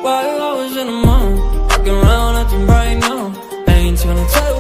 While I was in the mall, walking around acting right now. I ain't tryna tell